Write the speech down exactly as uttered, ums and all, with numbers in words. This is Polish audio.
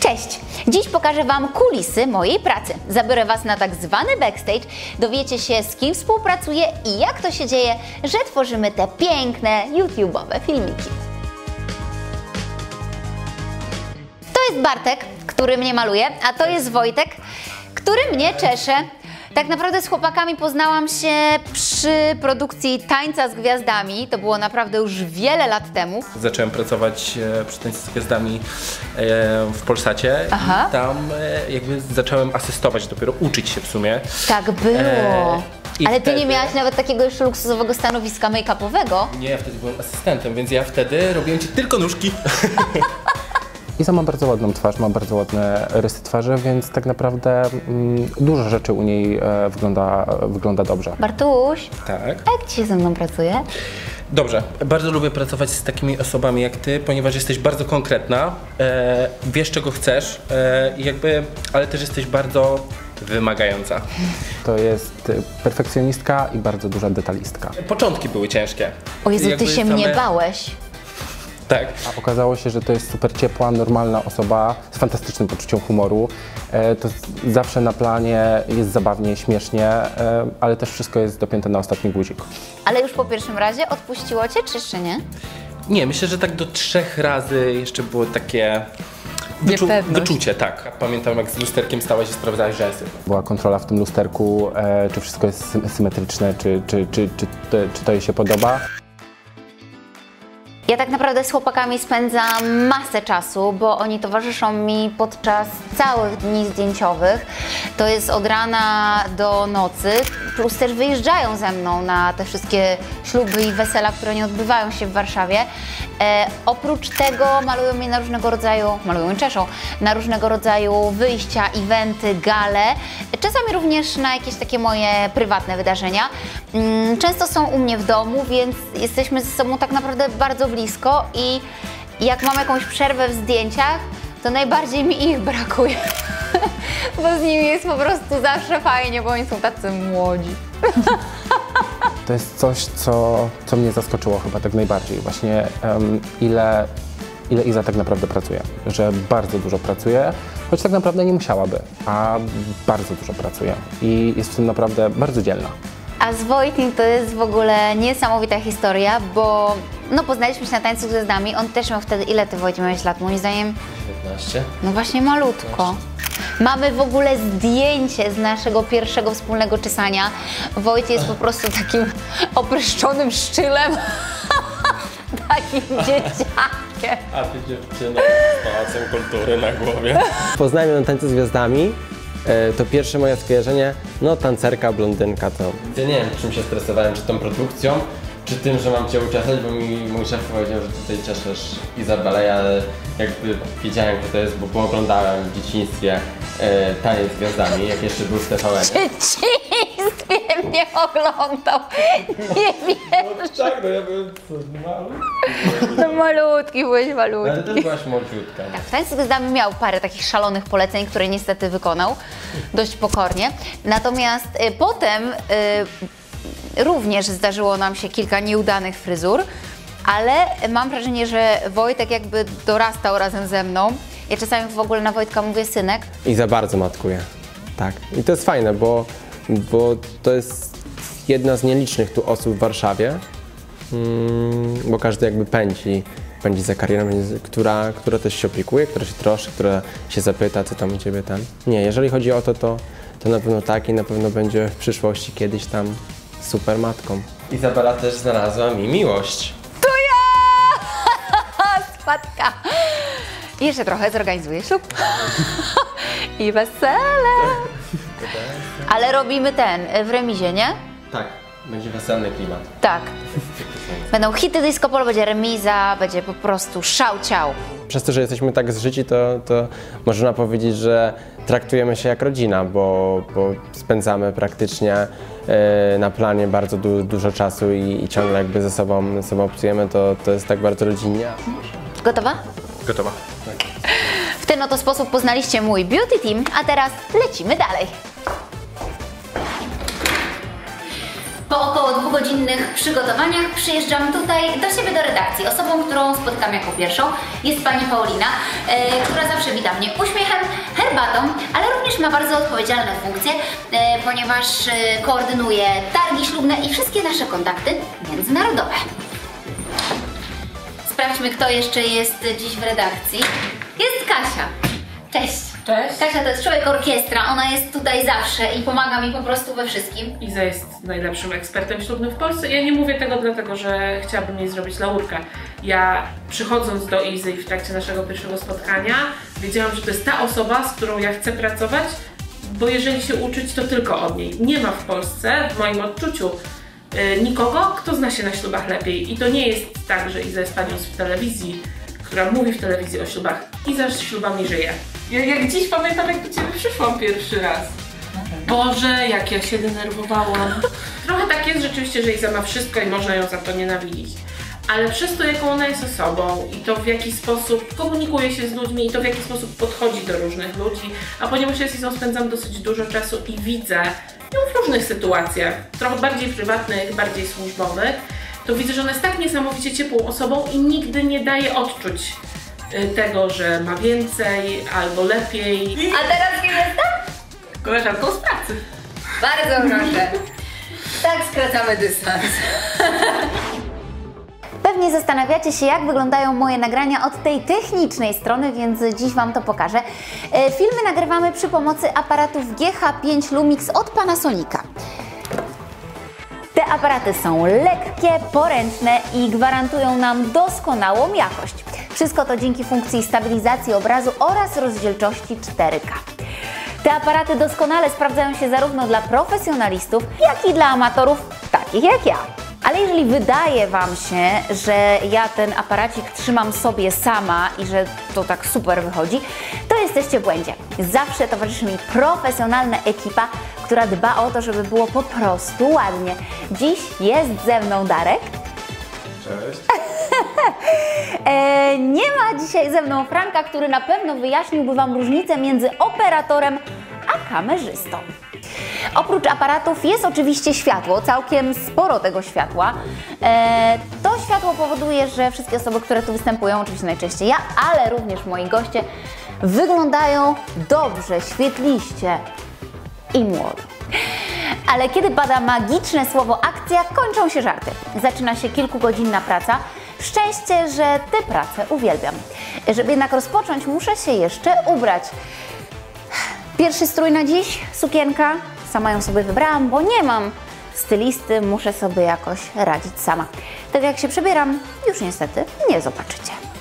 Cześć! Dziś pokażę Wam kulisy mojej pracy. Zabiorę Was na tak zwany backstage, dowiecie się, z kim współpracuję i jak to się dzieje, że tworzymy te piękne YouTube'owe filmiki. To jest Bartek, który mnie maluje, a to jest Wojtek, który mnie czesze. Tak naprawdę z chłopakami poznałam się przy produkcji Tańca z Gwiazdami. To było naprawdę już wiele lat temu. Zacząłem pracować przy Tańcu z Gwiazdami w Polsacie. Aha. I tam jakby zacząłem asystować, dopiero uczyć się w sumie. Tak było. I Ale wtedy... Ty nie miałaś nawet takiego jeszcze luksusowego stanowiska make-upowego? Nie, ja wtedy byłem asystentem, więc ja wtedy robiłem Ci tylko nóżki. Iza ma bardzo ładną twarz, ma bardzo ładne rysy twarzy, więc tak naprawdę mm, dużo rzeczy u niej e, wygląda, e, wygląda dobrze. Bartuś, Tak. a jak Ci się ze mną pracuje? Dobrze, bardzo lubię pracować z takimi osobami jak Ty, ponieważ jesteś bardzo konkretna, e, wiesz czego chcesz, e, jakby, ale też jesteś bardzo wymagająca. To jest perfekcjonistka i bardzo duża detalistka. Początki były ciężkie. O Jezu, Jakby Ty się same... mnie bałeś. Tak. A okazało się, że to jest super ciepła, normalna osoba z fantastycznym poczuciem humoru. E, to zawsze na planie jest zabawnie, śmiesznie, e, ale też wszystko jest dopięte na ostatni guzik. Ale już po pierwszym razie odpuściło Cię, czy jeszcze nie? Nie, myślę, że tak do trzech razy jeszcze było takie wyczu wyczucie, tak. Pamiętam, jak z lusterkiem stałaś i sprawdzałaś rzęsy. Była kontrola w tym lusterku, e, czy wszystko jest sy symetryczne, czy, czy, czy, czy, to, czy to jej się podoba. Ja tak naprawdę z chłopakami spędzam masę czasu, bo oni towarzyszą mi podczas całych dni zdjęciowych. To jest od rana do nocy, plus też wyjeżdżają ze mną na te wszystkie śluby i wesela, które nie odbywają się w Warszawie. E, oprócz tego malują mnie na różnego rodzaju, malują i czeszą, na różnego rodzaju wyjścia, eventy, gale. Czasami również na jakieś takie moje prywatne wydarzenia. Mm, często są u mnie w domu, więc jesteśmy ze sobą tak naprawdę bardzo blisko i jak mam jakąś przerwę w zdjęciach, to najbardziej mi ich brakuje, bo z nimi jest po prostu zawsze fajnie, bo oni są tacy młodzi. To jest coś, co, co mnie zaskoczyło chyba tak najbardziej. Właśnie um, ile, ile Iza tak naprawdę pracuje. Że bardzo dużo pracuje, choć tak naprawdę nie musiałaby, a bardzo dużo pracuje i jest w tym naprawdę bardzo dzielna. A z Wojtkiem to jest w ogóle niesamowita historia, bo no poznaliśmy się na Tańcu z Gwiazdami, on też miał wtedy, ile Ty, Wojciech, miałeś lat? Moim zdaniem piętnaście. No właśnie malutko. Mamy w ogóle zdjęcie z naszego pierwszego wspólnego czesania. Wojciech jest po prostu takim opryszczonym szczylem, takim dzieciakiem. A Ty dziewczyna z Pałacem Kultury na głowie. Poznałem ją na Tańcu z Gwiazdami. To pierwsze moje skojarzenie, no tancerka, blondynka to... Ja nie wiem, czym się stresowałem, czy tą produkcją, czy tym, że mam Cię uczesać, bo mi mój szef powiedział, że tutaj czeszesz Izabelę, ja jakby wiedziałem, kto to jest, bo oglądałem w dzieciństwie e, Taniec z Gwiazdami, jak jeszcze był z T V N. W dzieciństwie mnie oglądał, nie wiem. Tak, no ja byłem malutki. No malutki, byłeś malutki. Ale też byłaś młodziutka. Tak, w Tańcu z Gwiazdami miał parę takich szalonych poleceń, które niestety wykonał dość pokornie. Natomiast y, potem y, również zdarzyło nam się kilka nieudanych fryzur, ale mam wrażenie, że Wojtek jakby dorastał razem ze mną. Ja czasami w ogóle na Wojtka mówię synek. I za bardzo matkuje. Tak. I to jest fajne, bo, bo to jest jedna z nielicznych tu osób w Warszawie, mm, bo każdy jakby pędzi, pędzi za karierą, która, która też się opiekuje, która się troszczy, która się zapyta, co tam u Ciebie tam. Nie, jeżeli chodzi o to, to, to na pewno tak i na pewno będzie w przyszłości kiedyś tam super matką. Izabela też znalazła mi miłość. To ja! Spadka! Jeszcze trochę zorganizuję ślub. I wesele. Ale robimy ten w remizie, nie? Tak, będzie weselny klimat. Tak. Będą hity disco polo, będzie remiza, będzie po prostu szał ciał. Przez to, że jesteśmy tak zżyci, to, to można powiedzieć, że traktujemy się jak rodzina, bo, bo spędzamy praktycznie e, na planie bardzo du dużo czasu i, i ciągle jakby ze sobą, ze sobą obcujemy, to, to jest tak bardzo rodzinnie. Gotowa? Gotowa. W ten oto sposób poznaliście mój beauty team, a teraz lecimy dalej. Po około dwugodzinnych przygotowaniach przyjeżdżam tutaj do siebie do redakcji. Osobą, którą spotkam jako pierwszą jest pani Paulina, e, która zawsze wita mnie uśmiechem, herbatą, ale również ma bardzo odpowiedzialne funkcje, e, ponieważ e, koordynuje targi ślubne i wszystkie nasze kontakty międzynarodowe. Sprawdźmy, kto jeszcze jest dziś w redakcji. Jest Kasia. Cześć. Cześć. Kasia to jest człowiek orkiestra, ona jest tutaj zawsze i pomaga mi po prostu we wszystkim. Iza jest najlepszym ekspertem ślubnym w Polsce. Ja nie mówię tego dlatego, że chciałabym jej zrobić laurkę. Ja przychodząc do Izy w trakcie naszego pierwszego spotkania wiedziałam, że to jest ta osoba, z którą ja chcę pracować, bo jeżeli się uczyć, to tylko od niej. Nie ma w Polsce, w moim odczuciu, yy, nikogo, kto zna się na ślubach lepiej. I to nie jest tak, że Iza jest panią z telewizji, która mówi w telewizji o ślubach. Iza z ślubami żyje. Ja jak dziś pamiętam, jak do Ciebie przyszłam pierwszy raz. Boże, jak ja się denerwowałam. Trochę tak jest rzeczywiście, że Iza ma wszystko i można ją za to nienawidzić. Ale przez to, jaką ona jest osobą i to w jaki sposób komunikuje się z ludźmi i to w jaki sposób podchodzi do różnych ludzi, a ponieważ ja z Izą spędzam dosyć dużo czasu i widzę ją w różnych sytuacjach, trochę bardziej prywatnych, bardziej służbowych, to widzę, że ona jest tak niesamowicie ciepłą osobą i nigdy nie daje odczuć tego, że ma więcej albo lepiej. A teraz kim jestem? Koleżanką z pracy. Bardzo proszę. Tak skracamy dystans. Pewnie zastanawiacie się, jak wyglądają moje nagrania od tej technicznej strony, więc dziś Wam to pokażę. Filmy nagrywamy przy pomocy aparatów G H pięć Lumix od Panasonica. Te aparaty są lekkie, poręczne i gwarantują nam doskonałą jakość. Wszystko to dzięki funkcji stabilizacji obrazu oraz rozdzielczości cztery K. Te aparaty doskonale sprawdzają się zarówno dla profesjonalistów, jak i dla amatorów takich jak ja. Ale jeżeli wydaje Wam się, że ja ten aparacik trzymam sobie sama i że to tak super wychodzi, to jesteście w błędzie. Zawsze towarzyszy mi profesjonalna ekipa, która dba o to, żeby było po prostu ładnie. Dziś jest ze mną Darek. Cześć. e, nie ma dzisiaj ze mną Franka, który na pewno wyjaśniłby Wam różnicę między operatorem a kamerzystą. Oprócz aparatów jest oczywiście światło, całkiem sporo tego światła. E, to światło powoduje, że wszystkie osoby, które tu występują, oczywiście najczęściej ja, ale również moi goście, wyglądają dobrze, świetliście i młodo. Ale kiedy pada magiczne słowo akcja, kończą się żarty. Zaczyna się kilkugodzinna praca. Szczęście, że tę pracę uwielbiam. Żeby jednak rozpocząć, muszę się jeszcze ubrać. Pierwszy strój na dziś, sukienka. Sama ją sobie wybrałam, bo nie mam stylisty, muszę sobie jakoś radzić sama. Tak jak się przebieram, już niestety nie zobaczycie.